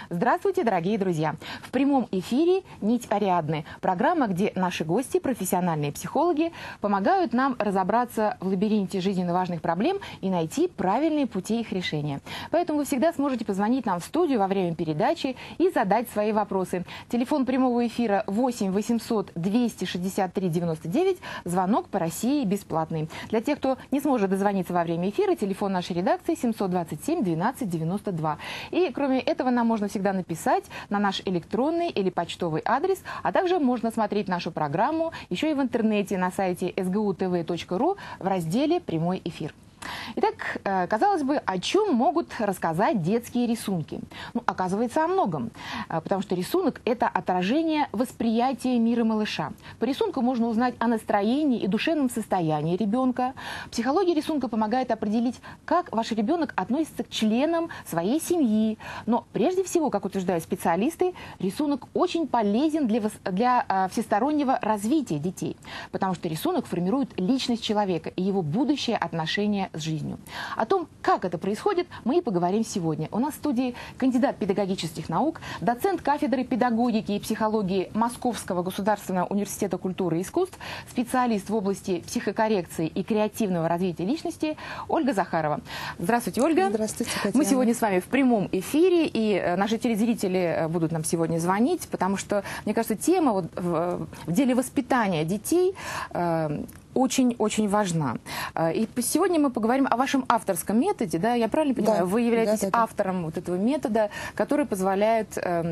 Здравствуйте, дорогие друзья! В прямом эфире «Нить Ариадны» – программа, где наши гости, профессиональные психологи, помогают нам разобраться в лабиринте жизненно важных проблем и найти правильные пути их решения. Поэтому вы всегда сможете позвонить нам в студию во время передачи и задать свои вопросы. Телефон прямого эфира 8 800 263 99, звонок по России бесплатный. Для тех, кто не сможет дозвониться во время эфира, телефон нашей редакции 727 12 92. И кроме этого нам можно всегда написать на наш электронный или почтовый адрес, а также можно смотреть нашу программу еще и в интернете на сайте sgutv.ru в разделе «Прямой эфир». Итак, казалось бы, о чем могут рассказать детские рисунки? Ну, оказывается, о многом, потому что рисунок – это отражение восприятия мира малыша. По рисунку можно узнать о настроении и душевном состоянии ребенка. Психология рисунка помогает определить, как ваш ребенок относится к членам своей семьи. Но прежде всего, как утверждают специалисты, рисунок очень полезен для всестороннего развития детей, потому что рисунок формирует личность человека и его будущее отношение с жизнью. О том, как это происходит, мы и поговорим сегодня. У нас в студии кандидат педагогических наук, доцент кафедры педагогики и психологии Московского государственного университета культуры и искусств, специалист в области психокоррекции и креативного развития личности Ольга Захарова. Здравствуйте, Ольга. Здравствуйте, Татьяна. Мы сегодня с вами в прямом эфире, и наши телезрители будут нам сегодня звонить, потому что, мне кажется, тема вот в деле воспитания детей очень-очень важна. И сегодня мы поговорим о вашем авторском методе, да, я правильно понимаю? Да, вы являетесь да. автором вот этого метода, который позволяет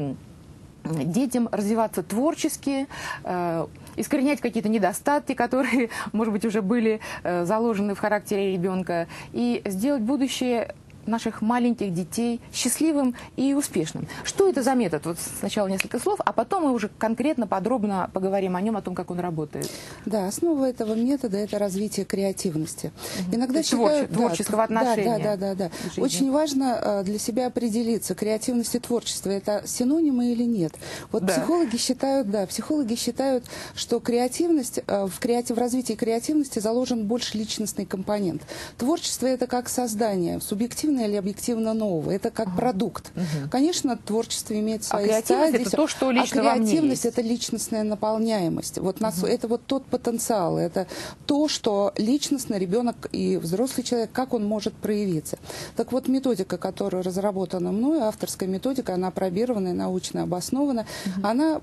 детям развиваться творчески, искоренять какие-то недостатки, которые, может быть, уже были заложены в характере ребенка, и сделать будущее наших маленьких детей счастливым и успешным. Что это за метод? Вот сначала несколько слов, а потом мы уже конкретно, подробно поговорим о нем, о том, как он работает. Да, основа этого метода – это развитие креативности. Иногда творческого отношения. Да. Очень важно для себя определиться, креативность и творчество – это синонимы или нет. Вот психологи считают, что креативность, в развитии креативности заложен больше личностный компонент. Творчество – это как создание, субъективное или объективно нового. Это как продукт. Конечно, творчество имеет свои стадии. Это то, что лично во мне есть. Это личностная наполняемость. Вот это вот тот потенциал. Это то, что личностно ребенок и взрослый человек, как он может проявиться. Так вот, методика, которая разработана мной, авторская методика, она опробирована, научно обоснована, она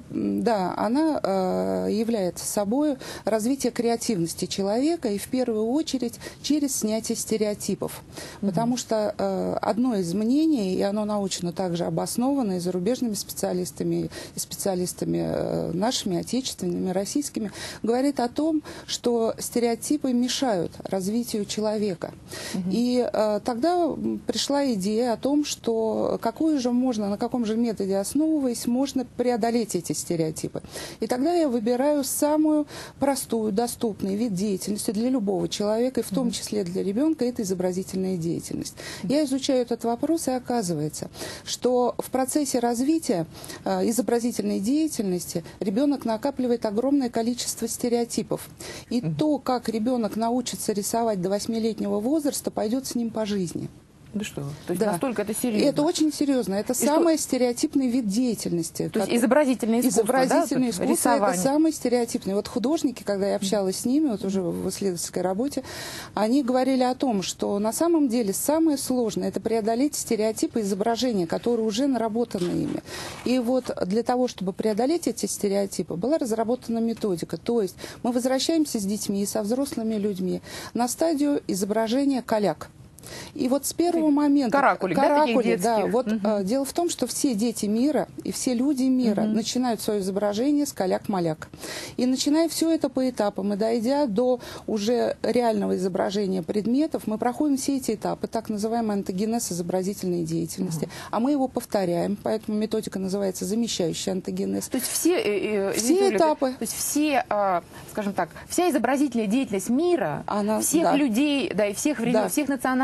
является собой развитие креативности человека и в первую очередь через снятие стереотипов. Потому что одно из мнений, и оно научно также обосновано и зарубежными специалистами, и специалистами нашими, отечественными, российскими, говорит о том, что стереотипы мешают развитию человека. И тогда пришла идея о том, что на каком же методе основываясь, можно преодолеть эти стереотипы. И тогда я выбираю самую простую, доступный вид деятельности для любого человека, и в том числе для ребенка, это изобразительная деятельность. Я изучаю этот вопрос, и оказывается, что в процессе развития изобразительной деятельности ребенок накапливает огромное количество стереотипов. И то, как ребенок научится рисовать до 8-летнего возраста, пойдет с ним по жизни. Да что? То есть настолько это серьезно? Это очень серьезно. Это самый стереотипный вид деятельности. То есть изобразительное искусство, изобразительное искусство – это самый стереотипный. Вот художники, когда я общалась с ними, вот уже в исследовательской работе, они говорили о том, что на самом деле самое сложное – это преодолеть стереотипы изображения, которые уже наработаны ими. И вот для того, чтобы преодолеть эти стереотипы, была разработана методика. То есть мы возвращаемся с детьми и со взрослыми людьми на стадию изображения коляк. И вот с первого момента... Каракули, да, вот дело в том, что все дети мира и все люди мира начинают свое изображение с коляк-маляк. И начиная все это по этапам, и дойдя до уже реального изображения предметов, мы проходим все эти этапы, так называемый антогенез изобразительной деятельности. А мы его повторяем, поэтому методика называется замещающий антогенез. То есть все этапы. То есть все, скажем так, вся изобразительная деятельность мира, всех людей, да, и всех национальностей,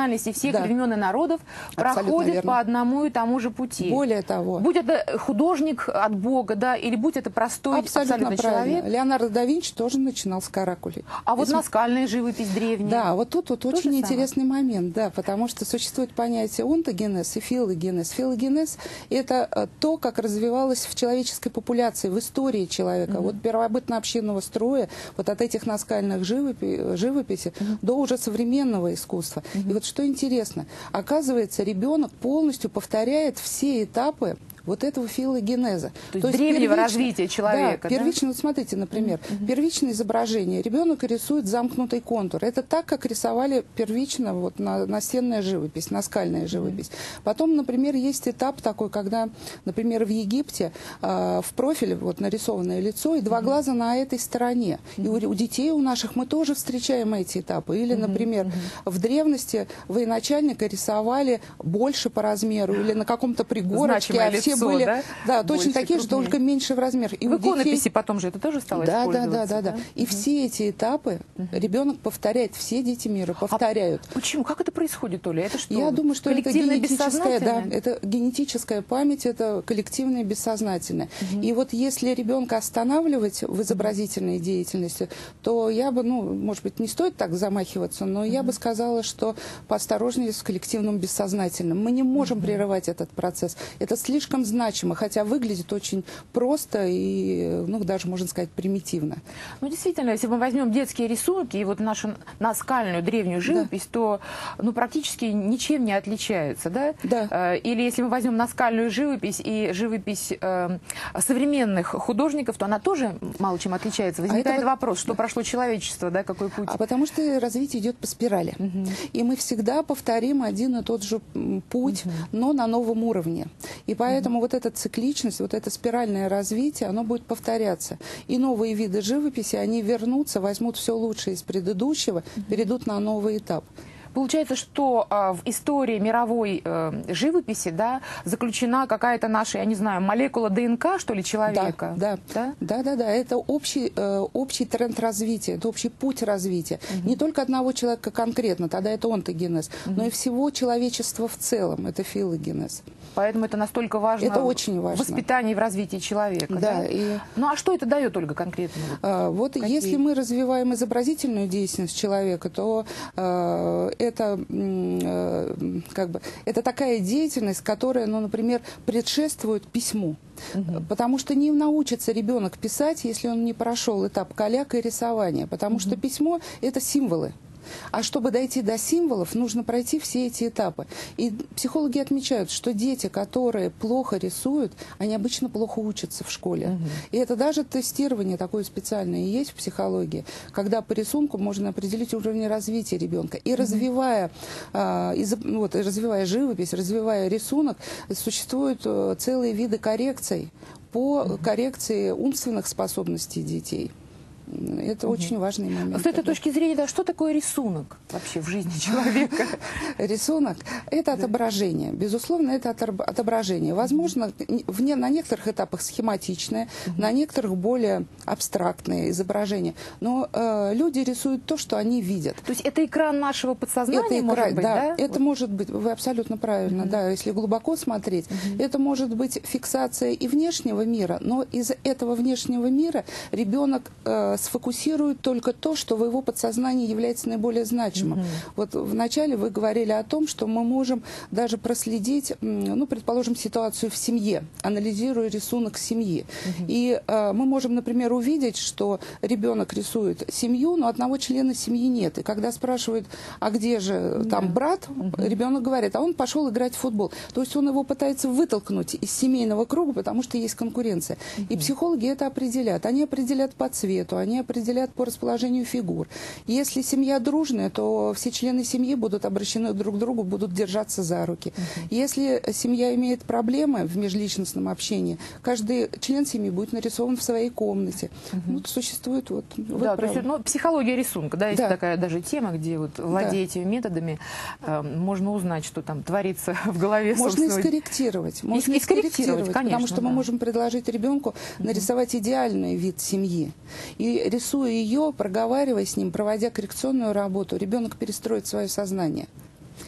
национальностей, всех времен и народов проходит по одному и тому же пути. Более того. Будь это художник от Бога, да, или будь это простой абсолютно человек. Леонардо да Винчи тоже начинал с каракулей. А вот наскальная живопись древняя. Да, вот тут вот очень интересный момент, да, потому что существует понятие онтогенез и филогенез. Филогенез – это то, как развивалось в человеческой популяции, в истории человека. Вот первобытно-общинного строя, вот от этих наскальных живописи до уже современного искусства. И вот что интересно, оказывается, ребенок полностью повторяет все этапы вот этого филогенеза. То есть древнего развития человека. Да, первично, вот смотрите, например, первичное изображение. Ребенок рисует замкнутый контур. Это так, как рисовали первично вот, настенная живопись, наскальная живопись. Потом, например, есть этап такой, когда, например, в Египте в профиле вот, нарисованное лицо и два глаза на этой стороне. И у детей у наших мы тоже встречаем эти этапы. Или, например, в древности военачальника рисовали больше по размеру или на каком-то пригорочке, а все были, да, точно такие же, только меньше в размер. И в иконописи потом же это тоже стало использоваться. Да. И все эти этапы ребенок повторяет, все дети мира повторяют. Почему? Как это происходит, Оля? Это что? Я думаю, что это генетическая, да, это генетическая память, это коллективное бессознательное. И вот если ребенка останавливать в изобразительной деятельности, то я бы, ну, может быть, не стоит так замахиваться, но я бы сказала, что поосторожнее с коллективным бессознательным. Мы не можем прерывать этот процесс. Это слишком значимо, хотя выглядит очень просто и, ну, даже, можно сказать, примитивно. Ну, действительно, если мы возьмем детские рисунки и вот нашу наскальную древнюю живопись, то, ну, практически ничем не отличаются, да? Да. Или если мы возьмем наскальную живопись и живопись современных художников, то она тоже мало чем отличается. Возникает вопрос, что прошло человечество, да, какой путь? А потому что развитие идет по спирали. И мы всегда повторим один и тот же путь, но на новом уровне. И поэтому вот эта цикличность, вот это спиральное развитие, оно будет повторяться. И новые виды живописи, они вернутся, возьмут все лучшее из предыдущего, перейдут на новый этап. Получается, что в истории мировой живописи, да, заключена какая-то наша, я не знаю, молекула ДНК, что ли, человека? Да. Это общий тренд развития, это общий путь развития. Не только одного человека конкретно, тогда это онтогенез, но и всего человечества в целом, это филогенез. Поэтому это настолько важно, это очень важно в воспитании и в развитии человека. Да. Ну а что это дает, Ольга, конкретно? Вот если мы развиваем изобразительную деятельность человека, то это такая деятельность, которая, ну, например, предшествует письму. Потому что не научится ребенок писать, если он не прошел этап каляка и рисования. Потому что письмо – это символы. А чтобы дойти до символов, нужно пройти все эти этапы. И психологи отмечают, что дети, которые плохо рисуют, они обычно плохо учатся в школе. И это даже тестирование такое специальное есть в психологии, когда по рисунку можно определить уровень развития ребенка. И развивая живопись, развивая рисунок, существуют целые виды коррекций по коррекции умственных способностей детей. Это очень важный момент. С этой точки зрения, да, что такое рисунок вообще в жизни человека? Рисунок – это отображение. Безусловно, это отображение. Возможно, на некоторых этапах схематичное, на некоторых более абстрактное изображение. Но люди рисуют то, что они видят. То есть это экран нашего подсознания, может быть, да? Это может быть, вы абсолютно правильно, да, если глубоко смотреть. Это может быть фиксация и внешнего мира, но из этого внешнего мира ребенок сфокусирует только то, что в его подсознании является наиболее значимым. Вот вначале вы говорили о том, что мы можем даже проследить, ну, предположим, ситуацию в семье, анализируя рисунок семьи. И мы можем, например, увидеть, что ребенок рисует семью, но одного члена семьи нет. И когда спрашивают, а где же там брат, ребенок говорит, а он пошел играть в футбол. То есть он его пытается вытолкнуть из семейного круга, потому что есть конкуренция. И психологи это определяют. Они определяют по цвету, они определяют по расположению фигур. Если семья дружная, то все члены семьи будут обращены друг к другу, будут держаться за руки. Если семья имеет проблемы в межличностном общении, каждый член семьи будет нарисован в своей комнате. Вот существует вот... Да, то есть, ну, психология рисунка, да, есть такая даже тема, где вот, владея этими методами, можно узнать, что там творится в голове. Можно и скорректировать. Можно и скорректировать, конечно. Потому что мы можем предложить ребенку нарисовать идеальный вид семьи. И рисуя ее, проговаривая с ним, проводя коррекционную работу, ребенок перестроит свое сознание.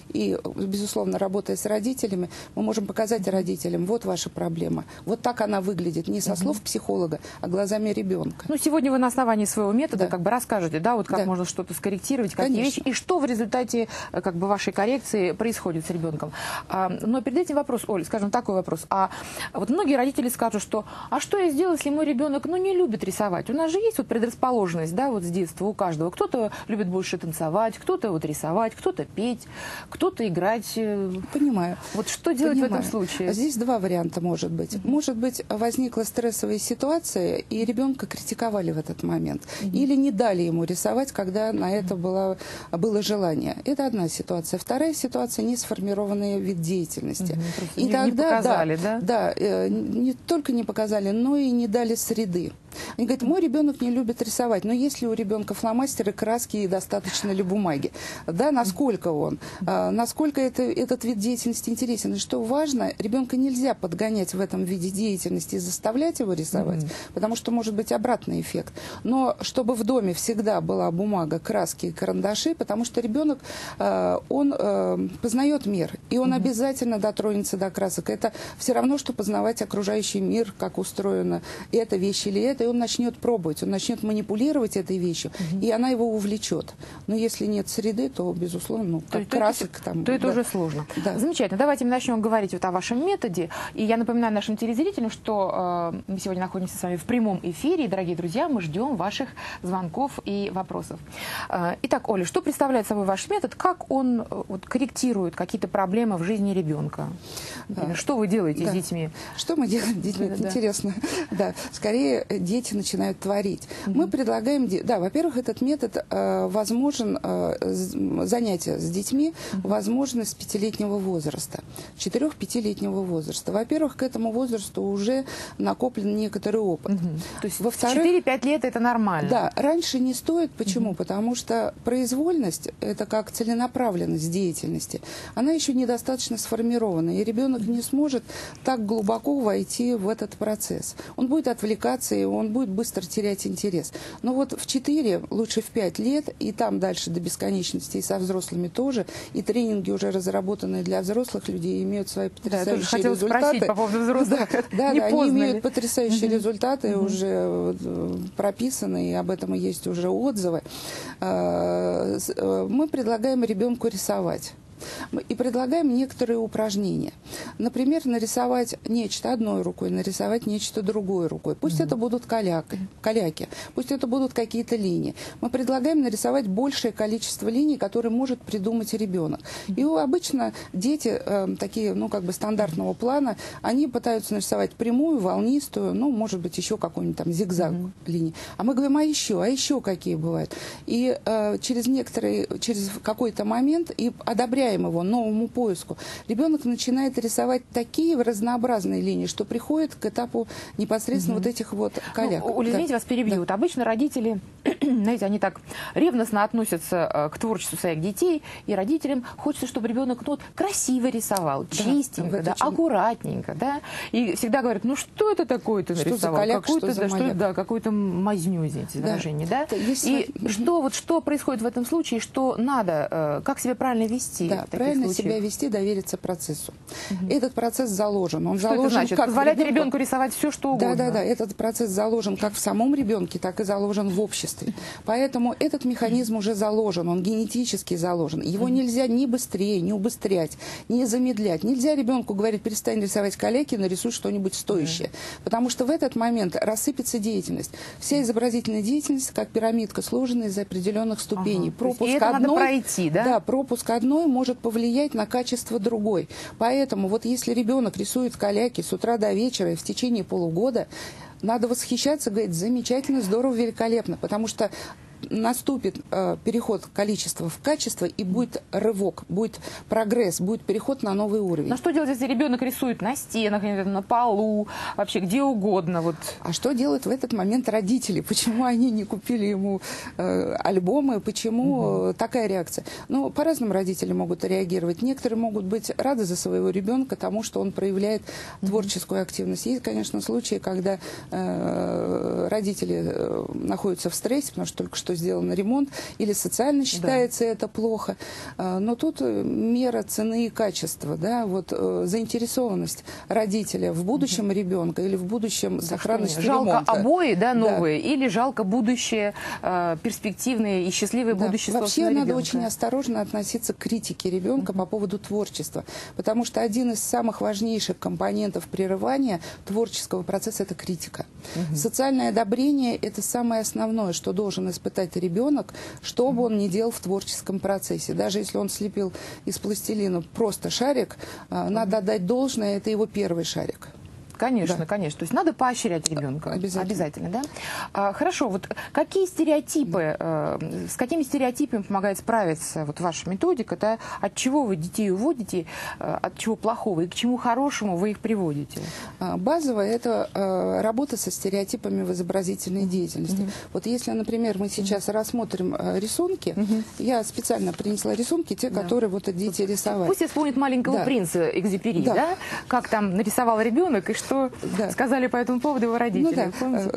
И, безусловно, работая с родителями, мы можем показать родителям, вот ваша проблема. Вот так она выглядит, не со слов психолога, а глазами ребенка. Ну, сегодня вы на основании своего метода Да. как бы расскажете, да, вот как Да. можно что-то скорректировать, какие Конечно. вещи, и что в результате как бы вашей коррекции происходит с ребенком. Но перед этим вопрос, Оль, скажем, такой вопрос. Вот многие родители скажут, что, а что я сделаю, если мой ребенок, ну, не любит рисовать? У нас же есть вот предрасположенность, да, вот с детства у каждого. Кто-то любит больше танцевать, кто-то вот рисовать, кто-то петь, кто-то играть. Понимаю. Вот что делать в Понимаю. этом случае? Здесь два варианта может быть. Может быть, возникла стрессовая ситуация, и ребенка критиковали в этот момент. Или не дали ему рисовать, когда на это было желание. Это одна ситуация. Вторая ситуация – не сформированный вид деятельности. И не показали, да? Да, не только не показали, но и не дали среды. Они говорят, мой ребенок не любит рисовать, но есть ли у ребенка фломастеры, краски и достаточно ли бумаги? Да, насколько он? Насколько этот вид деятельности интересен? И что важно, ребенка нельзя подгонять в этом виде деятельности и заставлять его рисовать, потому что может быть обратный эффект. Но чтобы в доме всегда была бумага, краски и карандаши, потому что ребенок, он познает мир, и он обязательно дотронется до красок. Это все равно, что познавать окружающий мир, как устроена эта вещь или эта, и он начнет пробовать, он начнет манипулировать этой вещью, и она его увлечет. Но если нет среды, то, безусловно, ну, как красок там... То это уже сложно. Да. Замечательно. Давайте мы начнем говорить вот о вашем методе. И я напоминаю нашим телезрителям, что мы сегодня находимся с вами в прямом эфире. И, дорогие друзья, мы ждем ваших звонков и вопросов. Итак, Оля, что представляет собой ваш метод? Как он вот, корректирует какие-то проблемы в жизни ребенка? Что вы делаете с детьми? Что мы делаем с детьми? Это интересно. Да, скорее дети начинают творить. Мы предлагаем, да, во-первых, этот метод возможен, занятия с детьми возможны с 5-летнего возраста, 4-5-летнего возраста. Во-первых, к этому возрасту уже накоплен некоторый опыт. То есть Во-вторых, 4-5 лет это нормально? Да, раньше не стоит. Почему? Потому что произвольность, это как целенаправленность деятельности, она еще недостаточно сформирована, и ребенок не сможет так глубоко войти в этот процесс. Он будет отвлекаться, и он будет быстро терять интерес. Но вот в 4, лучше в 5 лет, и там дальше до бесконечности, и со взрослыми тоже, и тренинги уже разработанные для взрослых людей имеют свои потрясающие результаты. Спросить по поводу взрослых. Да, они имеют потрясающие результаты, уже прописаны, и об этом и есть уже отзывы. Мы предлагаем ребенку рисовать. И предлагаем некоторые упражнения. Например, нарисовать нечто одной рукой, нарисовать нечто другой рукой. Пусть это будут каляки, пусть это будут какие-то линии. Мы предлагаем нарисовать большее количество линий, которые может придумать ребенок. И обычно дети такие, ну, как бы стандартного плана, они пытаются нарисовать прямую, волнистую, ну, может быть, еще какой-нибудь там зигзаг линии. А мы говорим, а еще какие бывают? И через какой-то момент и одобряем его новому поиску, ребенок начинает рисовать такие разнообразные линии, что приходит к этапу непосредственно вот этих вот каляк. Ну, Оля, извините, вас перебью. Да. Вот обычно родители, знаете, они так ревностно относятся к творчеству своих детей, и родителям хочется, чтобы ребенок красиво рисовал, чистенько, да, аккуратненько, да, и всегда говорят, ну что это такое ты нарисовал? Что за каляк, что за маяк? Какую-то мазню, извините, выражение, да? Если... И что происходит в этом случае, что надо, как себя правильно вести? Да, правильно себя вести, довериться процессу. Этот процесс заложен. Он что заложен это значит? как Позволять ребенку рисовать все, что угодно? Да. Этот процесс заложен как в самом ребенке, так и заложен в обществе. Поэтому этот механизм уже заложен, он генетически заложен. Его нельзя ни быстрее, ни убыстрять, ни замедлять. Нельзя ребенку говорить, перестань рисовать каляки, нарисуй что-нибудь стоящее. Потому что в этот момент рассыпется деятельность. Вся изобразительная деятельность, как пирамидка, сложена из определенных ступеней. Пропуск одной, надо пройти, да? Да, пропуск одной может повлиять на качество другой. Поэтому вот если ребенок рисует каляки с утра до вечера и в течение полугода, надо восхищаться, говорить, замечательно, здорово, великолепно, потому что наступит переход количества в качество, и будет рывок, будет прогресс, будет переход на новый уровень. Но что делать, если ребенок рисует на стенах, на полу, вообще где угодно? Вот. А что делают в этот момент родители? Почему они не купили ему альбомы? Почему такая реакция? Ну, по-разному родители могут реагировать. Некоторые могут быть рады за своего ребенка тому, что он проявляет творческую активность. Есть, конечно, случаи, когда родители находятся в стрессе, потому что только что что сделан ремонт, или социально считается это плохо. Но тут мера цены и качества, да, вот заинтересованность родителя в будущем ребенка или в будущем сохранности жалко ремонта. Обои, да, новые, или жалко будущее, перспективное и счастливое будущее собственного ребенка? Вообще надо очень осторожно относиться к критике ребенка по поводу творчества, потому что один из самых важнейших компонентов прерывания творческого процесса – это критика. Социальное одобрение – это самое основное, что должен испытать ребенок, что бы он ни делал в творческом процессе. Даже если он слепил из пластилина просто шарик, надо отдать должное, это его первый шарик. Конечно, Да. конечно. То есть надо поощрять ребенка. Обязательно. Да? Хорошо, вот какие стереотипы, с какими стереотипами помогает справиться вот ваша методика, да? От чего вы детей уводите, от чего плохого и к чему хорошему вы их приводите? Базовая – это работа со стереотипами в изобразительной деятельности. Вот если, например, мы сейчас рассмотрим рисунки, я специально принесла рисунки, те, которые вот дети рисовали. Пусть вспомнит «Маленького принца» Экзюпери, да? Как там нарисовал ребенок и что сказали по этому поводу его родители.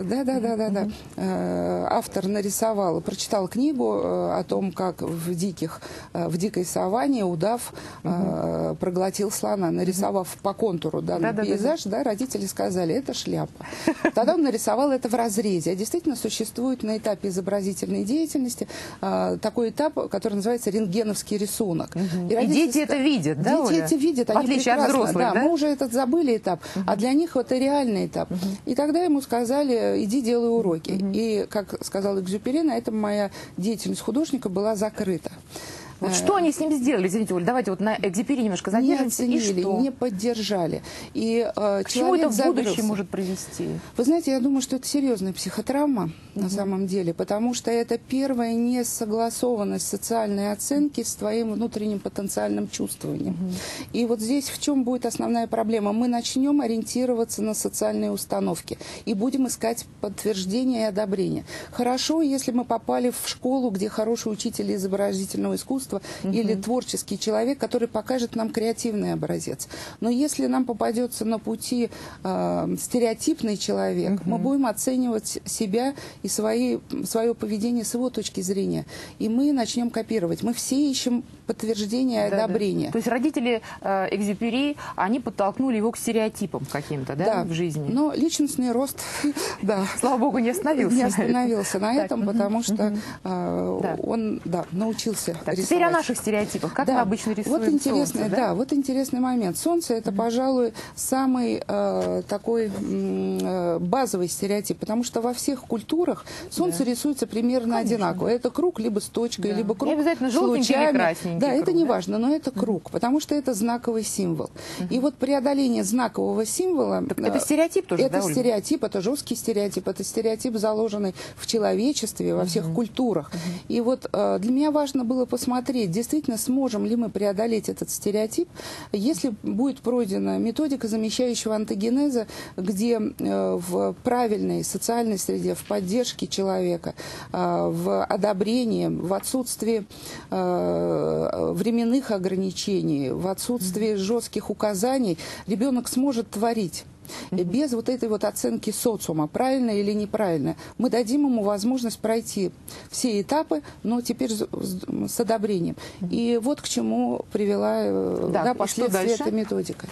Да. Автор нарисовал, прочитал книгу о том, как в дикой саванне удав проглотил слона, нарисовав по контуру данный пейзаж, родители сказали, это шляпа. Тогда он нарисовал это в разрезе. А действительно существует на этапе изобразительной деятельности такой этап, который называется рентгеновский рисунок. И дети это видят, да, Дети Оля? эти видят, в отличие от взрослых, да? Мы уже этот забыли этап, а для них это реальный этап. И тогда ему сказали, иди делай уроки. И, как сказал Экзюпери, на этом моя деятельность художника была закрыта. Вот что они с ним сделали? Извините, Оль, давайте вот на Экзюпери немножко задержимся. Не оценили, не поддержали. И к чему это в будущем может привести? Вы знаете, я думаю, что это серьезная психотравма на самом деле, потому что это первая несогласованность социальной оценки с твоим внутренним потенциальным чувствованием. И вот здесь в чем будет основная проблема? Мы начнем ориентироваться на социальные установки и будем искать подтверждение и одобрение. Хорошо, если мы попали в школу, где хороший учитель изобразительного искусства или творческий человек, который покажет нам креативный образец. Но если нам попадется на пути стереотипный человек, мы будем оценивать себя и свое поведение с его точки зрения. И мы начнем копировать. Мы все ищем подтверждение и одобрение. То есть родители Экзюпери, они подтолкнули его к стереотипам каким-то, да, в жизни? Но личностный рост, слава богу, не остановился. Не остановился на этом, потому что он научился рисовать. Теперь о наших стереотипах. Как мы обычно рисуем солнце? Вот интересный момент. Солнце – это, пожалуй, самый такой базовый стереотип, потому что во всех культурах солнце рисуется примерно одинаково. Это круг либо с точкой, либо круг не обязательно желтенький или красненький. Да, это не важно, но это круг, потому что это знаковый символ. И вот преодоление знакового символа… Это стереотип тоже, это стереотип, это жесткий стереотип, это стереотип, заложенный в человечестве, во всех культурах. И вот для меня важно было посмотреть, действительно, сможем ли мы преодолеть этот стереотип, если будет пройдена методика замещающего антогенеза, где в правильной социальной среде, в поддержке человека, в одобрении, в отсутствии временных ограничений, в отсутствии жестких указаний, ребенок сможет творить. Без вот этой вот оценки социума, правильно или неправильно. Мы дадим ему возможность пройти все этапы, но теперь с одобрением. И вот к чему привела последствия эта методика.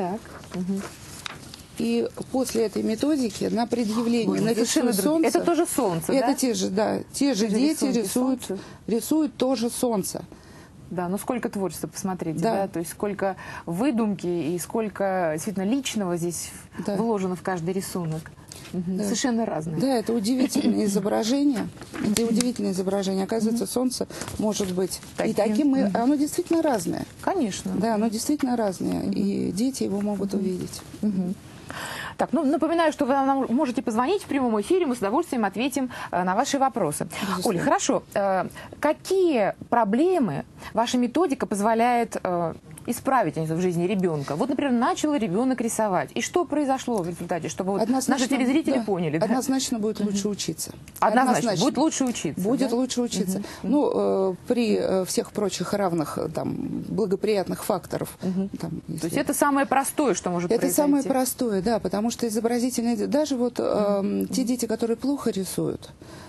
И после этой методики на предъявление нарисуют солнце. Это тоже солнце, это те же дети рисуют тоже солнце. Да, но сколько творчества, посмотрите, то есть сколько выдумки и сколько действительно личного здесь вложено в каждый рисунок. Совершенно разные. Да, это удивительное изображение. Это удивительное изображение. Оказывается, солнце может быть и таким, оно действительно разное. Конечно. Да, оно действительно разное. И дети его могут увидеть. Так, напоминаю, что вы нам можете позвонить в прямом эфире, мы с удовольствием ответим на ваши вопросы. Оля, хорошо. Какие проблемы ваша методика позволяет исправить в жизни ребенка? Вот, например, начал ребенок рисовать. И что произошло в результате, чтобы вот наши телезрители поняли? Однозначно будет лучше учиться. Однозначно. Будет лучше учиться. Будет лучше учиться. Ну, при всех прочих равных благоприятных факторов. То есть это самое простое, что может произойти? Это самое простое, да, потому что изобразительные… Даже вот те дети, которые плохо рисуют,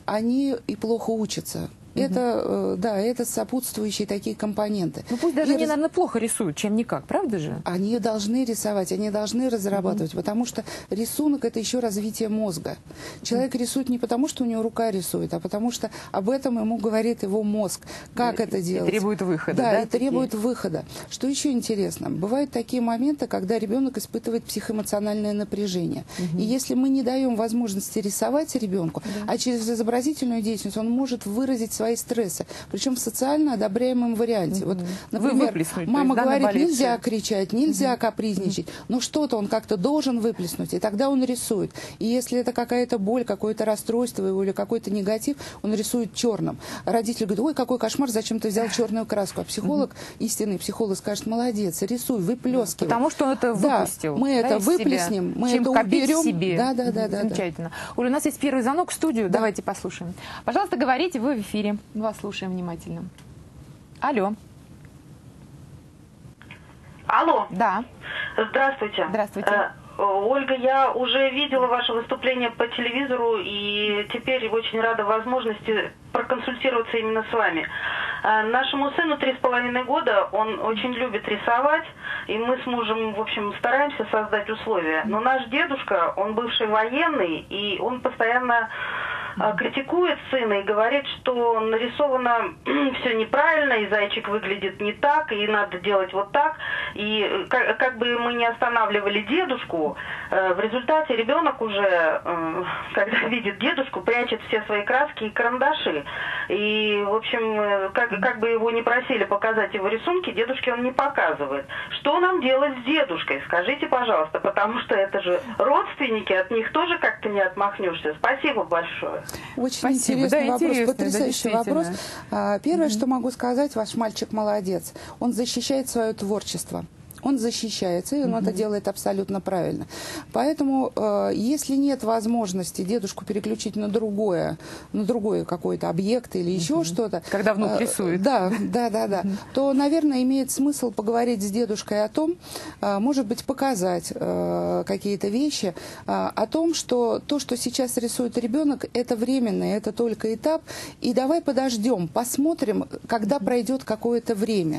они и плохо учатся. Это, да, это сопутствующие такие компоненты. Ну пусть даже они, наверное, плохо рисуют, чем никак, правда же? Они должны рисовать, они должны разрабатывать, потому что рисунок – это еще развитие мозга. Человек рисует не потому, что у него рука рисует, а потому что об этом ему говорит его мозг, как это делать. И требует выхода. Да, да, и требует выхода. Что еще интересно, бывают такие моменты, когда ребенок испытывает психоэмоциональное напряжение. И если мы не даем возможности рисовать ребенку, а через изобразительную деятельность он может выразить свои стрессы, причем в социально одобряемом варианте. Вот, например, мама говорит, нельзя кричать, нельзя капризничать, но что-то он как-то должен выплеснуть, и тогда он рисует. И если это какая-то боль, какое-то расстройство или какой-то негатив, он рисует черным. Родитель говорит, ой, какой кошмар, зачем ты взял черную краску? А психолог, истинный психолог, скажет, молодец, рисуй, выплескивай. Потому что он это выпустил. Да, мы это выплеснем, мы это уберем. Себе. Да. Замечательно. Оля, у нас есть первый звонок в студию, давайте послушаем. Пожалуйста, говорите, вы в эфире. Мы вас слушаем внимательно. Алло. Алло. Да. Здравствуйте. Здравствуйте. Ольга, я уже видела ваше выступление по телевизору и теперь очень рада возможности проконсультироваться именно с вами. Нашему сыну 3,5 года, он очень любит рисовать, и мы с мужем, в общем, стараемся создать условия. Но наш дедушка, он бывший военный, и он постоянно критикует сына и говорит, что нарисовано все неправильно, и зайчик выглядит не так, и надо делать вот так. И как бы мы не останавливали дедушку, в результате ребенок уже, когда видит дедушку, прячет все свои краски и карандаши. И, в общем, как бы его не просили показать его рисунки, дедушке он не показывает. Что нам делать с дедушкой? Скажите, пожалуйста, потому что это же родственники, от них тоже как-то не отмахнешься. Спасибо большое. Очень интересный вопрос, потрясающий вопрос. Первое, что могу сказать, ваш мальчик молодец. Он защищает свое творчество. Он защищается, и он это делает абсолютно правильно. Поэтому, если нет возможности дедушку переключить на другой какой-то объект или еще что-то... Когда внук рисует. Да, то, наверное, имеет смысл поговорить с дедушкой о том, может быть, показать какие-то вещи, о том, что то, что сейчас рисует ребенок, это временное, это только этап, и давай подождем, посмотрим, когда пройдет какое-то время.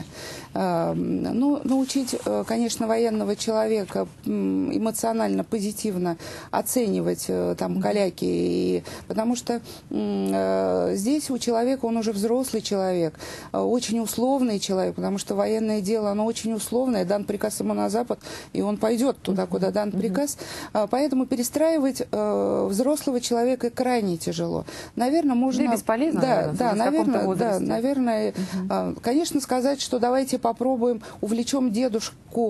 Ну, научить, конечно, военного человека эмоционально, позитивно оценивать там каляки, потому что здесь у человека, он уже взрослый человек, очень условный человек, потому что военное дело, оно очень условное, дан приказ ему на Запад, и он пойдет туда, куда дан приказ, поэтому перестраивать взрослого человека крайне тяжело. Наверное, можно... Да, бесполезно, наверное, конечно, сказать, что давайте попробуем, увлечем дедушку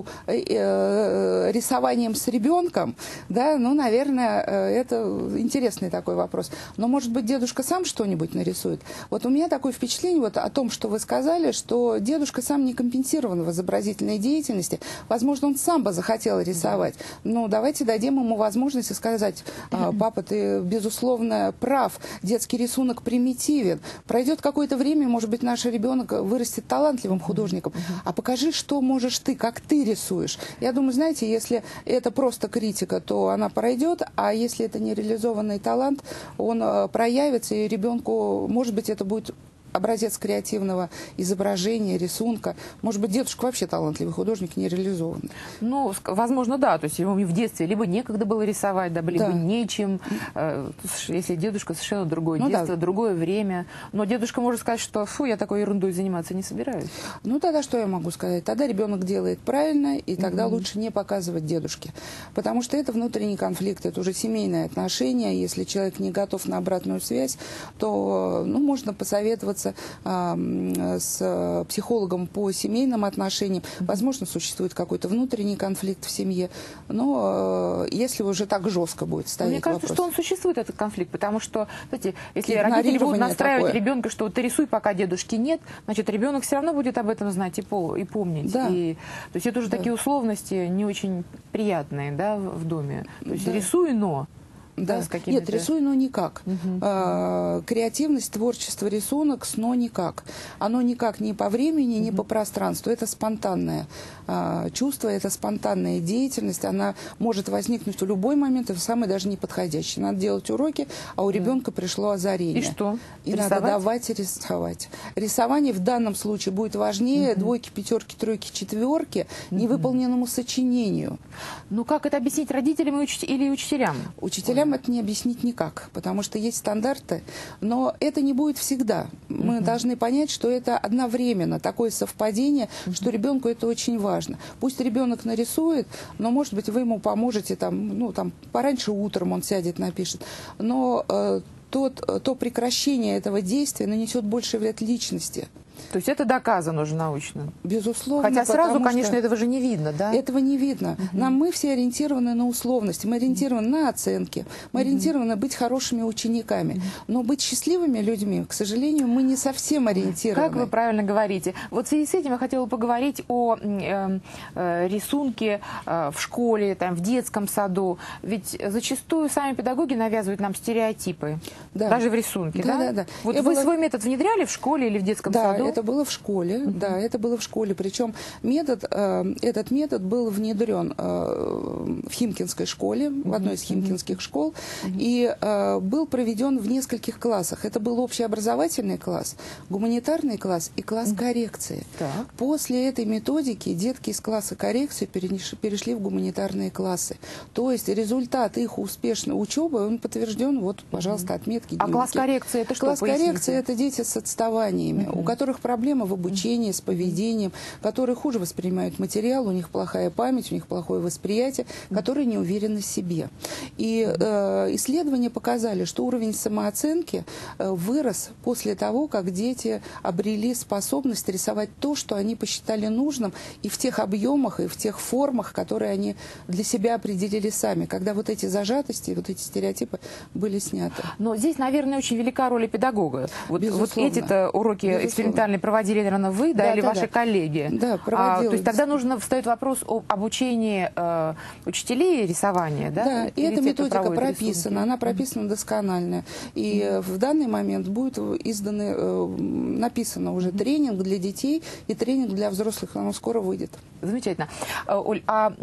рисованием с ребенком, да, ну, наверное, это интересный такой вопрос. Но, может быть, дедушка сам что-нибудь нарисует? Вот у меня такое впечатление вот о том, что вы сказали, что дедушка сам не компенсирован в изобразительной деятельности. Возможно, он сам бы захотел рисовать. Ну, давайте дадим ему возможность сказать, папа, ты, безусловно, прав, детский рисунок примитивен. Пройдет какое-то время, может быть, наш ребенок вырастет талантливым художником. А покажи, что можешь ты, как ты рисуешь. Я думаю, знаете, если это просто критика, то она пройдет, а если это нереализованный талант, он проявится, и ребенку, может быть, это будет образец креативного изображения, рисунка. Может быть, дедушка вообще талантливый художник, не реализованный. Ну, возможно, да. То есть ему в детстве либо некогда было рисовать, либо нечем. Если дедушка совершенно другое детство, другое время. Но дедушка может сказать, что фу, я такой ерундой заниматься не собираюсь. Ну, тогда что я могу сказать? Тогда ребенок делает правильно, и тогда лучше не показывать дедушке. Потому что это внутренний конфликт, это уже семейные отношения. Если человек не готов на обратную связь, то можно посоветоваться с психологом по семейным отношениям. Возможно, существует какой-то внутренний конфликт в семье, но если уже так жестко будет стоять Мне кажется, вопрос. что он существует, этот конфлик, потому что, знаете, если родители будут настраивать ребенка, что ты рисуй, пока дедушки нет, значит, ребенок все равно будет об этом знать и помнить. Да. То есть это уже такие условности не очень приятные, да, в доме. То есть рисуй, но... Да. Нет, рисуй, но никак. Креативность, творчество, рисунок, но никак. Оно никак ни по времени, ни по пространству. Это спонтанное чувство, это спонтанная деятельность. Она может возникнуть в любой момент, и в самый даже неподходящий. Надо делать уроки, а у ребенка пришло озарение. И что? И надо давать и рисовать. Рисование в данном случае будет важнее двойки, пятерки, тройки, четверки невыполненному сочинению. Ну, как это объяснить родителям или учителям? Учителям это не объяснить никак, потому что есть стандарты, но это не будет всегда. Мы должны понять, что это одновременно такое совпадение, что ребенку это очень важно. Пусть ребенок нарисует, но, может быть, вы ему поможете, пораньше утром он сядет, напишет, но то прекращение этого действия нанесет больший вред личности. То есть это доказано уже научно? Безусловно. Хотя сразу, конечно, этого же не видно, да? Этого не видно. Мы все ориентированы на условности, мы ориентированы на оценки, мы ориентированы быть хорошими учениками. Но быть счастливыми людьми, к сожалению, мы не совсем ориентированы. Как вы правильно говорите. Вот в связи с этим я хотела поговорить о рисунке в школе, в детском саду. Ведь зачастую сами педагоги навязывают нам стереотипы, даже в рисунке, да? Вот вы свой метод внедряли в школе или в детском саду? Это было в школе, это было в школе. Причем этот метод был внедрен в Химкинской школе, в одной из химкинских школ, и был проведен в нескольких классах. Это был общеобразовательный класс, гуманитарный класс и класс коррекции. После этой методики детки из класса коррекции перешли в гуманитарные классы. То есть результат их успешной учебы, он подтвержден, вот, пожалуйста, отметки. А класс коррекции это что? Класс коррекции это дети с отставаниями, у которых проблемы в обучении, с поведением, которые хуже воспринимают материал, у них плохая память, у них плохое восприятие, которые не уверены в себе. И исследования показали, что уровень самооценки вырос после того, как дети обрели способность рисовать то, что они посчитали нужным, и в тех объемах, и в тех формах, которые они для себя определили сами, когда вот эти зажатости, вот эти стереотипы были сняты. Но здесь, наверное, очень велика роль педагога. Вот эти-то уроки экспериментальные проводили, наверное, вы, или ваши коллеги? Да, проводила. То есть тогда встает вопрос об обучении учителей рисования, да? Да, и эта методика прописана, она прописана досконально. И в данный момент будет написано уже тренинг для детей и тренинг для взрослых, оно скоро выйдет. Замечательно. Оль,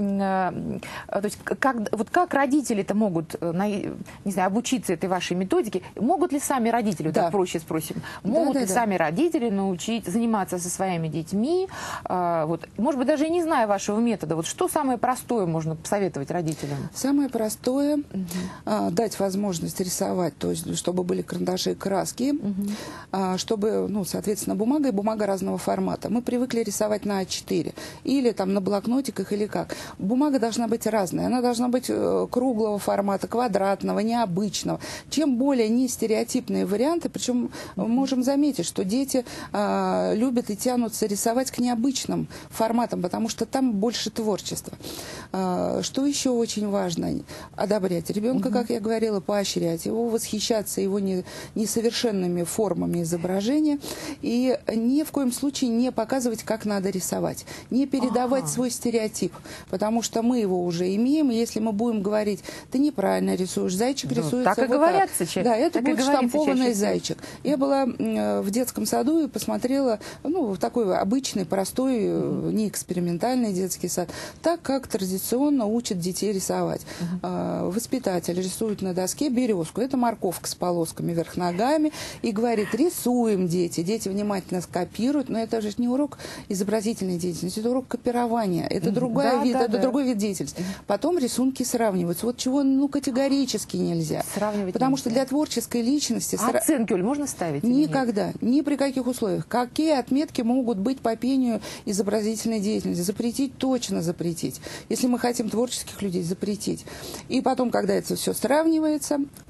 то есть как родители-то могут, не знаю, обучиться этой вашей методике? Могут ли сами родители, так проще спросим, могут ли сами родители научить заниматься со своими детьми? Может быть, даже и не зная вашего метода, что самое простое можно посоветовать родителям? Самое простое дать возможность рисовать, то есть чтобы были карандаши и краски, чтобы, соответственно, бумага разного формата. Мы привыкли рисовать на А4 или на блокнотиках, или как. Бумага должна быть разная. Она должна быть круглого формата, квадратного, необычного. Чем более нестереотипные варианты, причем можем заметить, что дети любят и тянутся рисовать к необычным форматам, потому что там больше творчества. Что еще очень важно? Одобрять ребенка, как я говорила, поощрять его, восхищаться его несовершенными формами изображения и ни в коем случае не показывать, как надо рисовать. Не передавать свой стереотип, потому что мы его уже имеем, и если мы будем говорить, ты неправильно рисуешь, зайчик рисуется так и говорят сейчас. Да, это будет штампованный зайчик. Я была в детском саду и посмотрела, такой обычный, простой, не экспериментальный детский сад, так как традиционно учат детей рисовать. Воспитатель рисует на доске березку, это морковка с полосками вверх ногами, и говорит, рисуем, дети. Дети внимательно скопируют, но это же не урок изобразительной деятельности, это урок копирования, это другой вид деятельности. Потом рисунки сравниваются. Вот чего, категорически нельзя. Сравнивать потому нельзя. что для творческой личности... Оценки, Оль, можно ставить? Никогда, ни при каких условиях. Какие отметки могут быть по пению изобразительной деятельности? Запретить, точно запретить. Если мы хотим творческих людей, запретить. И потом, когда это все сравнивается,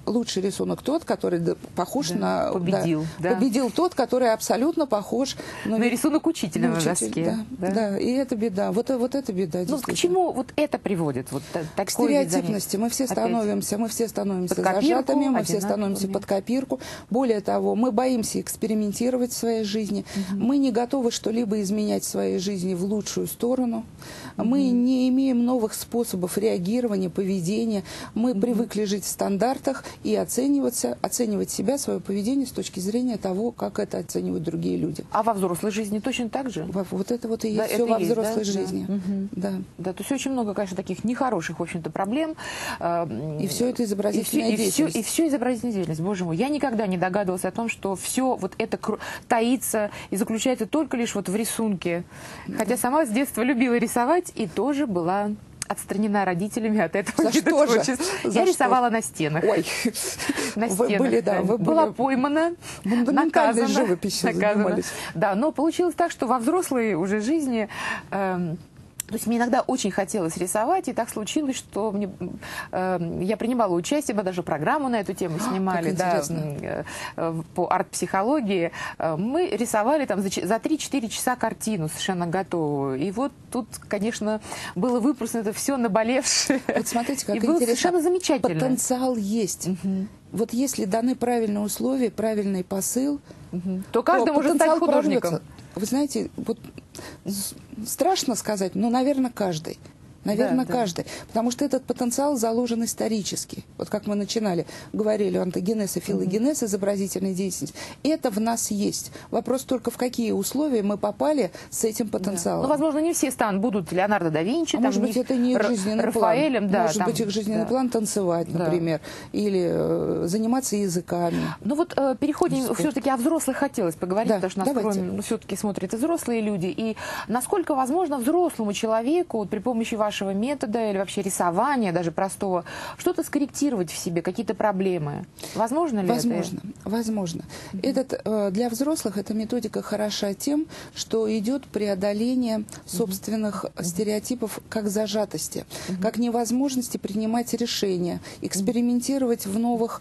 лучший рисунок тот, который похож на... Победил. Победил тот, который абсолютно похож на рисунок учителя на доске. Да, и это беда. Вот это беда. Ну, к чему вот это приводит? Вот к стереотипности. Мы все становимся зажатыми, мы все становимся под копирку. Более того, мы боимся экспериментировать в своей жизни. Мы не готовы что-либо изменять в своей жизни в лучшую сторону. Мы не имеем новых способов реагирования, поведения. Мы привыкли жить в стандартах и оценивать себя, свое поведение с точки зрения того, как это оценивают другие люди. А во взрослой жизни точно так же? Вот это вот и есть все во взрослой жизни. Да. Да, то есть очень много, конечно, таких нехороших, в общем-то, проблем. И все это изобразительная деятельность. И все изобразительная деятельность. Боже мой, я никогда не догадывалась о том, что все вот это таится и заключается только лишь вот в рисунке. Хотя сама с детства любила рисовать и тоже была отстранена родителями от этого вида творчества. Я рисовала на стенах. Ой, на стенах. Была поймана, наказана. Живописью занимались. Да, но получилось так, что во взрослой уже жизни... То есть мне иногда очень хотелось рисовать, и так случилось, что я принимала участие, мы даже программу на эту тему снимали, по арт-психологии. Мы рисовали там за 3-4 часа картину совершенно готовую. И вот тут, конечно, было выпущено это все наболевшее. Вот смотрите, как и было совершенно замечательно. Потенциал есть. Вот если даны правильные условия, правильный посыл, то каждый может стать художником. Прорвется. Вы знаете, вот страшно сказать, но, наверное, каждый. Наверное, каждый. Потому что этот потенциал заложен исторически. Вот как мы начинали, говорили, антогенез и филогенез, изобразительной деятельности. Это в нас есть. Вопрос только, в какие условия мы попали с этим потенциалом. Ну, возможно, не все будут Леонардо да Винчи. Может быть, это не их жизненный Рафаэлем, план. Может быть, их жизненный план танцевать, например, или заниматься языками. Ну вот переходим, все-таки о взрослых хотелось поговорить, потому что нас все-таки смотрят и взрослые люди. И насколько возможно взрослому человеку вот, при помощи вашего метода или вообще рисования, даже простого, что-то скорректировать в себе, какие-то проблемы? Возможно ли это? Возможно. Для взрослых эта методика хороша тем, что идет преодоление собственных стереотипов как зажатости, как невозможности принимать решения, экспериментировать в новых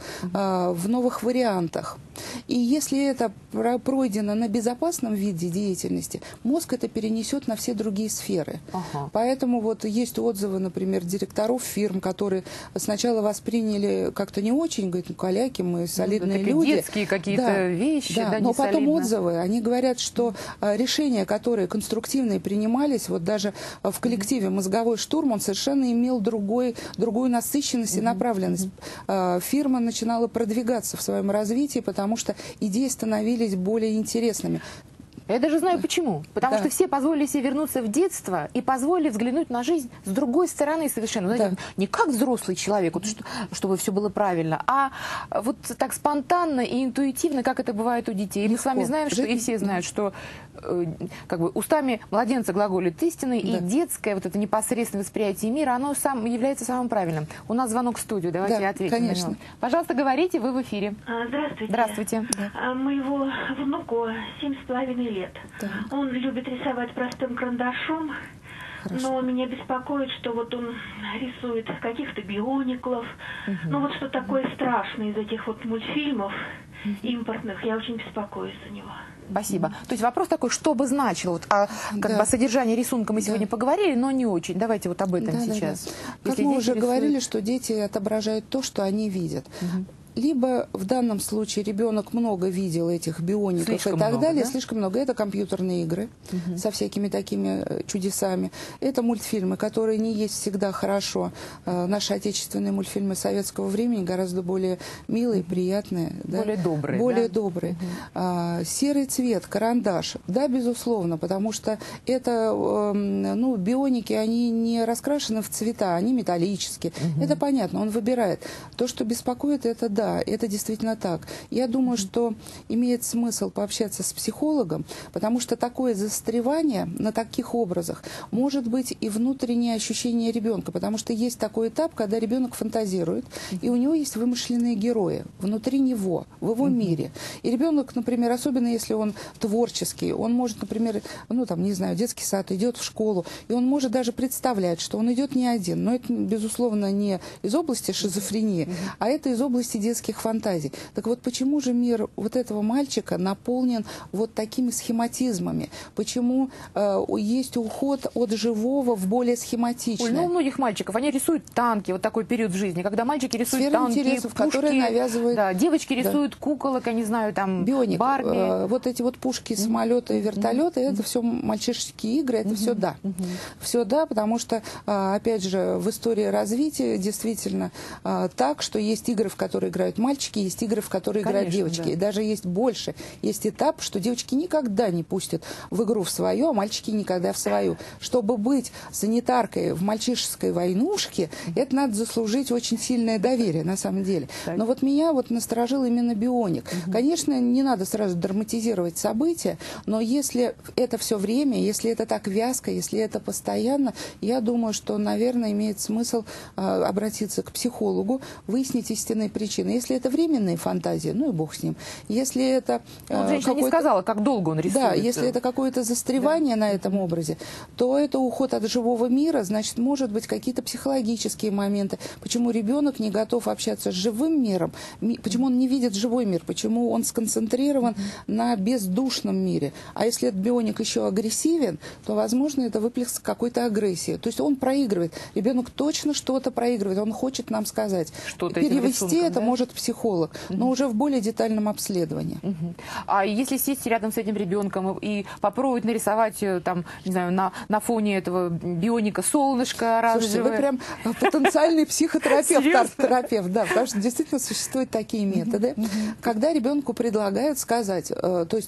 вариантах. И если это пройдено на безопасном виде деятельности, мозг это перенесет на все другие сферы. Поэтому вот есть отзывы, например, директоров фирм, которые сначала восприняли как-то не очень, говорят, ну, коляки, мы солидные люди. Детские какие-то вещи, да, но потом отзывы, они говорят, что решения, которые конструктивные принимались, вот даже в коллективе «Мозговой штурм», он совершенно имел другую насыщенность и направленность. Фирма начинала продвигаться в своем развитии, потому что идеи становились более интересными. Я даже знаю почему. Потому что все позволили себе вернуться в детство и позволили взглянуть на жизнь с другой стороны совершенно. Знаете, не как взрослый человек, вот, чтобы все было правильно, а вот так спонтанно и интуитивно, как это бывает у детей. И мы с вами знаем, что и все знают, что как бы устами младенца глаголит истины, и детское вот это непосредственное восприятие мира, оно является самым правильным. У нас звонок в студию, давайте ответим на него. Пожалуйста, говорите, вы в эфире. Здравствуйте. Здравствуйте. Моего внуку 7,5 лет. Он любит рисовать простым карандашом, но меня беспокоит, что вот он рисует каких-то биониклов, ну вот что такое страшное из этих вот мультфильмов импортных, я очень беспокоюсь за него. Спасибо. То есть вопрос такой, что бы значило? Вот, о содержании рисунка мы сегодня поговорили, но не очень. Давайте вот об этом сейчас. Как мы уже говорили, что дети отображают то, что они видят. Либо в данном случае ребенок много видел этих биоников и так далее, слишком много. Это компьютерные игры со всякими такими чудесами. Это мультфильмы, которые не есть всегда хорошо. Наши отечественные мультфильмы советского времени гораздо более милые, приятные. Более добрые. Более добрые. Серый цвет, карандаш. Да, безусловно, потому что это, бионики, они не раскрашены в цвета, они металлические. Это понятно, он выбирает. То, что беспокоит, это да, это действительно так. Я думаю, что имеет смысл пообщаться с психологом, потому что такое застревание на таких образах может быть и внутреннее ощущение ребенка, потому что есть такой этап, когда ребенок фантазирует, и у него есть вымышленные герои внутри него, в его мире. И ребенок, например, особенно если он творческий, он может, например, детский сад, идет в школу, и он может даже представлять, что он идет не один. Но это, безусловно, не из области шизофрении, а это из области детского детских фантазий. Так вот, почему же мир вот этого мальчика наполнен вот такими схематизмами? Почему есть уход от живого в более схематичное? Оль, ну, у многих мальчиков, они рисуют танки, вот такой период в жизни, когда мальчики рисуют Сфера танки, интересов, пушки, которые навязывают... Да, девочки рисуют куколок, я не знаю, там, Бионик, Барби. вот эти вот пушки, самолеты, вертолеты, это все мальчишеские игры, это все да. Все да, потому что, опять же, в истории развития действительно так, что есть игры, в которые играют мальчики, есть игры, в которые играют девочки. Да. И даже есть больше. Есть этап, что девочки никогда не пустят в игру в свою, а мальчики никогда в свою. Чтобы быть санитаркой в мальчишеской войнушке, это надо заслужить очень сильное доверие, на самом деле. Так. Но вот меня вот насторожил именно Бионик. Конечно, не надо сразу драматизировать события, но если это все время, если это так вязко, если это постоянно, я думаю, что, наверное, имеет смысл обратиться к психологу, выяснить истинные причины. Если это временные фантазии, ну и бог с ним. Если это... Вот женщина не сказала, как долго он рисует. Да, если это какое-то застревание на этом образе, то это уход от живого мира, значит, может быть, какие-то психологические моменты. Почему ребенок не готов общаться с живым миром? Почему он не видит живой мир? Почему он сконцентрирован на бездушном мире? А если этот Бионик еще агрессивен, то, возможно, это выплеск какой-то агрессии. То есть он проигрывает. Ребенок точно что-то проигрывает. Он хочет нам сказать. Что-то перевести это может психолог, но уже в более детальном обследовании. А если сесть рядом с этим ребенком и попробовать нарисовать, там, не знаю, на фоне этого Бионика солнышко оранжевое? Слушайте, вы прям потенциальный психотерапевт, арт-терапевт, да, потому что действительно существуют такие методы, когда ребенку предлагают сказать, то есть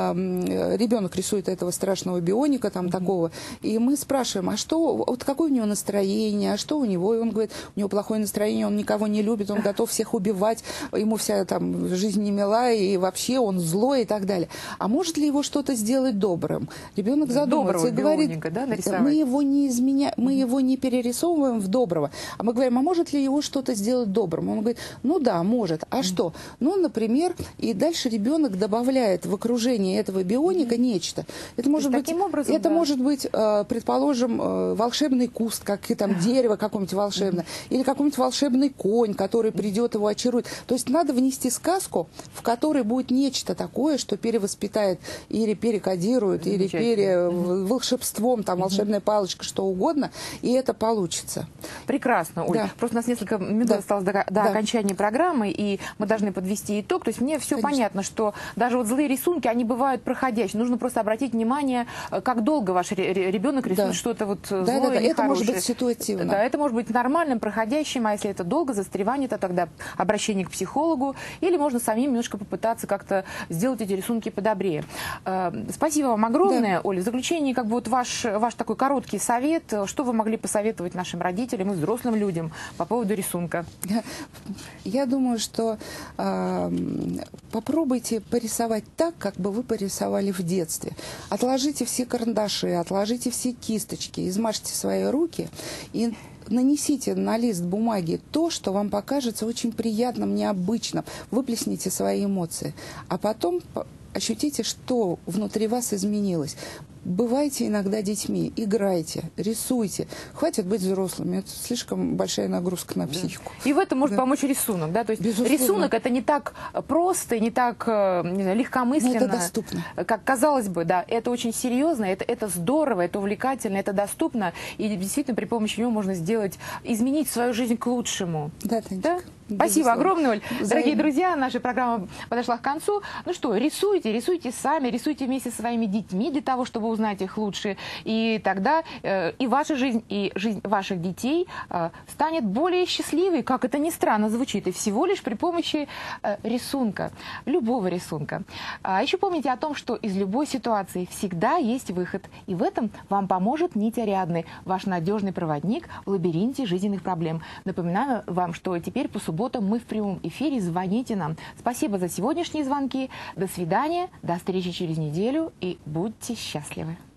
ребенок рисует этого страшного Бионика, там такого, и мы спрашиваем, а что, вот какое у него настроение, а что у него, и он говорит, у него плохое настроение, он никого не любит, он готов всех убивать, ему вся там жизнь не мила, и вообще он злой и так далее. А может ли его что-то сделать добрым? Ребенок задумывается и говорит, Бионика, да, мы его не изменяем, мы его не перерисовываем в доброго, а мы говорим, а может ли его что-то сделать добрым? Он говорит, ну да, может. А что? Ну, например, и дальше ребенок добавляет в окружение этого Бионика нечто. Это может быть, образом, это может быть, предположим, волшебный куст, как там дерево какое-нибудь волшебное, или какой-нибудь волшебный конь, который придет его очарует. То есть надо внести сказку, в которой будет нечто такое, что перевоспитает или перекодирует, или волшебством, там, волшебная палочка, что угодно, и это получится. Прекрасно, Оль. Да. Просто у нас несколько минут осталось до окончания программы, и мы должны подвести итог. То есть мне все понятно, что даже вот злые рисунки, они бывают проходящие. Нужно просто обратить внимание, как долго ваш ребенок рисует что-то вот злое или это может быть ситуативно. Да, это может быть нормальным, проходящим, а если это долго, застревание, то тогда обращение к психологу, или можно самим немножко попытаться как-то сделать эти рисунки подобрее. Спасибо вам огромное, Оля. В заключение, как бы вот ваш такой короткий совет, что вы могли посоветовать нашим родителям и взрослым людям по поводу рисунка? Я думаю, что попробуйте порисовать так, как бы вы порисовали в детстве. Отложите все карандаши, отложите все кисточки, измажьте свои руки и нанесите на лист бумаги то, что вам покажется очень приятным, необычным. Выплесните свои эмоции. А потом ощутите, что внутри вас изменилось. Бывайте иногда детьми, играйте, рисуйте. Хватит быть взрослыми, это слишком большая нагрузка на психику. И в этом может помочь рисунок, да? То есть рисунок это не так просто, не так, не знаю, легкомысленно. Но это доступно. Как казалось бы, да, это очень серьезно, это здорово, это увлекательно, это доступно. И действительно при помощи него можно изменить свою жизнь к лучшему. Да, Танечка. Да? Спасибо огромное, Оль. Дорогие друзья, наша программа подошла к концу. Ну что, рисуйте сами, рисуйте вместе со своими детьми для того, чтобы узнать их лучше. И тогда и ваша жизнь, и жизнь ваших детей станет более счастливой, как это ни странно звучит, и всего лишь при помощи рисунка, любого рисунка. А еще помните о том, что из любой ситуации всегда есть выход. И в этом вам поможет нить Ариадны, ваш надежный проводник в лабиринте жизненных проблем. Напоминаю вам, что теперь по субботам мы в прямом эфире. Звоните нам. Спасибо за сегодняшние звонки. До свидания. До встречи через неделю. И будьте счастливы.